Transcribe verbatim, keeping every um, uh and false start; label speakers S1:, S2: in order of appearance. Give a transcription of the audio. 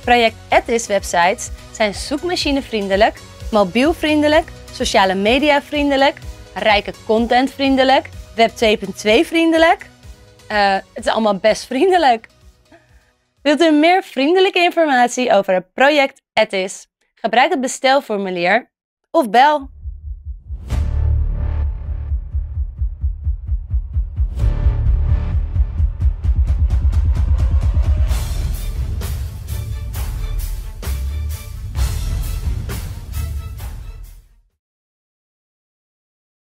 S1: Project Ethisch websites zijn zoekmachinevriendelijk, mobielvriendelijk, sociale media vriendelijk, rijke content vriendelijk, web twee punt twee vriendelijk. Uh, het is allemaal best vriendelijk. Wilt u meer vriendelijke informatie over het project Ethisch? Gebruik het bestelformulier of bel